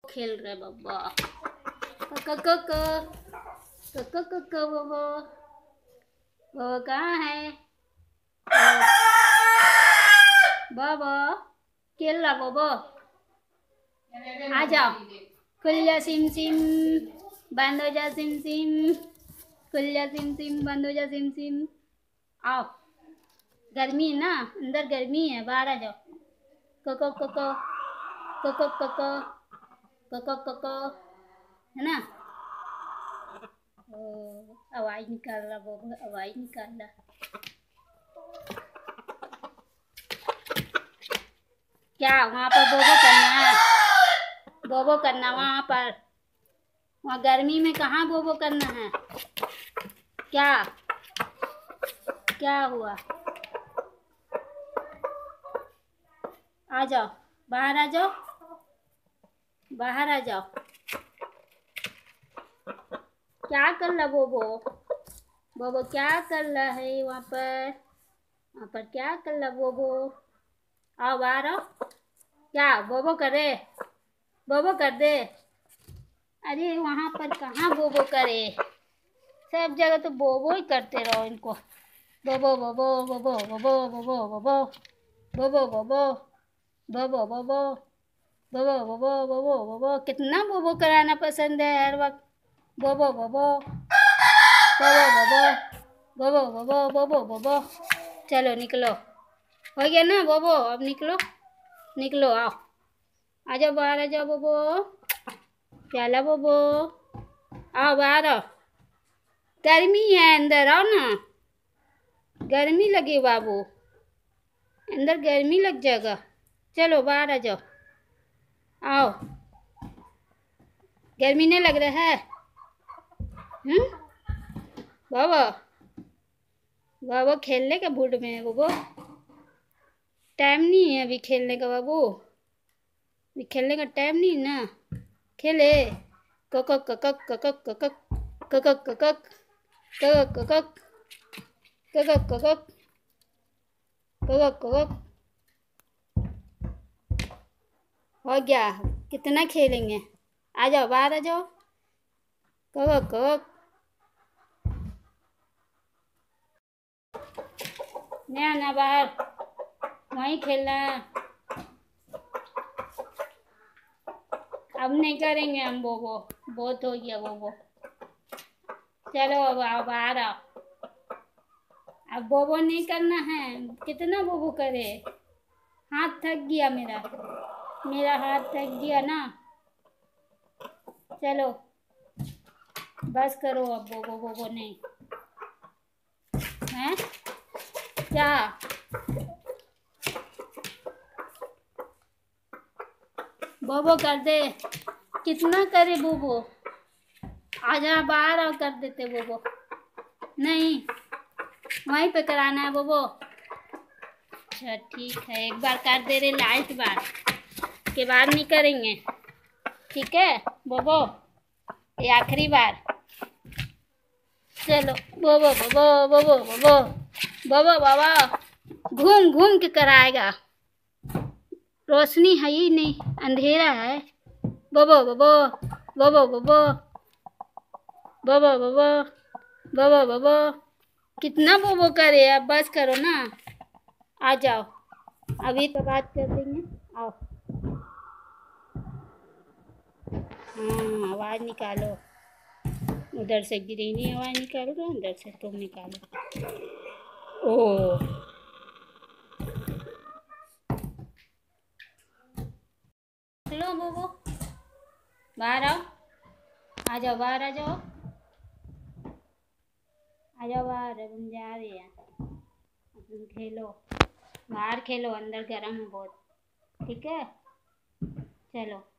खेल रहे बाबा। क बाबा। बाबा कहाँ है? बाबा खेल रहा बाबा। आ जाओ। खुल जा सिम सिम, बंद हो जा सिम सिम। खुल जा सिम सिम, बंद हो जा सिम सिम। आओ। गर्मी है ना, अंदर गर्मी है, बाहर आ जाओ। कोको कोको कोको कोको कोको कोको, है ना? आवाज निकाल रहा बाबू, आवाज निकाल रहा। क्या वहाँ पर बोबो करना है? बोबो करना वहाँ पर? वहाँ गर्मी में कहाँ बोबो करना है? क्या क्या हुआ? आ जाओ, बाहर आ जाओ, बाहर आ जाओ। क्या कर रहा बोबो? बोबो क्या कर रहा है वहाँ पर? वहाँ पर क्या कर रहा बोबो? आओ बाहर आओ। क्या बोबो करे? बोबो कर दे। अरे वहाँ पर कहाँ बोबो करे? सब जगह तो बोबो ही करते रहो इनको। बोबो बोबो बोबो बोबो बोबो बोबो बोबो बोबो बोबो बोबो बोबो बोबो बोबो बोबो। कितना बोबो कराना पसंद है हर वक्त। बोबो बोबो बोबो बोबो बोबो बोबो बोबो बोबो। चलो निकलो, हो गया ना बोबो? अब निकलो, निकलो, आओ, आ जाओ बाहर, आ जाओ बोबो। चलो बोबो, आओ बाहर आओ। गर्मी है, अंदर आओ ना, गर्मी लगी बाबू, अंदर गर्मी लग जाएगा। चलो बाहर आ जाओ, आओ। गर्मी नहीं लग रहा है? बाबा, बाबा खेलने का मूड में है बाबू। टाइम नहीं है अभी खेलने का बाबू, अभी खेलने का टाइम नहीं ना। खेले ककक ककक ककक ककक ककक ककक ककक ककक ककक ककक ककक ककक। हो गया, कितना खेलेंगे? आ जाओ बाहर, आ जाओ। ककक ककक। नहीं आना बाहर, वहीं खेलना है। अब नहीं करेंगे हम बोबो, बहुत हो गया बोबो। चलो अब आओ बाहर आओ। अब बोबो नहीं करना है, कितना बोबो करे? हाथ थक गया मेरा, मेरा हाथ थक गया ना। चलो बस करो अब, बोबो बोबो नहीं हैं? क्या बोबो कर दे? कितना करे बोबो? आ जा बाहर और कर देते बोबो। नहीं, वहीं पे कराना है बोबो। अच्छा ठीक है, एक बार कर दे रहे, लास्ट बार के बाद नहीं करेंगे, ठीक है बोबो? ये आखिरी बार। चलो बोबो बोबो बोबो बोबो बोबो बाबा, घूम घूम के कराएगा। रोशनी है ही नहीं, अंधेरा है। बोबो बोबो बोबो बोबो बोबो बोबो बोबो बोबो। कितना बोबो करे? अब बस करो ना, आ जाओ, अभी तो बात कर देंगे, आओ। हाँ आवाज़ निकालो, उधर से गिरीनी आवाज़ निकालो, तो अंदर से तुम निकालो। ओ लो बोबो, बाहर आओ, आ जाओ बाहर, आ जाओ, आ जाओ बाहर। अब हम जा रहे हैं, अब तुम खेलो, बाहर खेलो, अंदर गर्म है बहुत, ठीक है? चलो।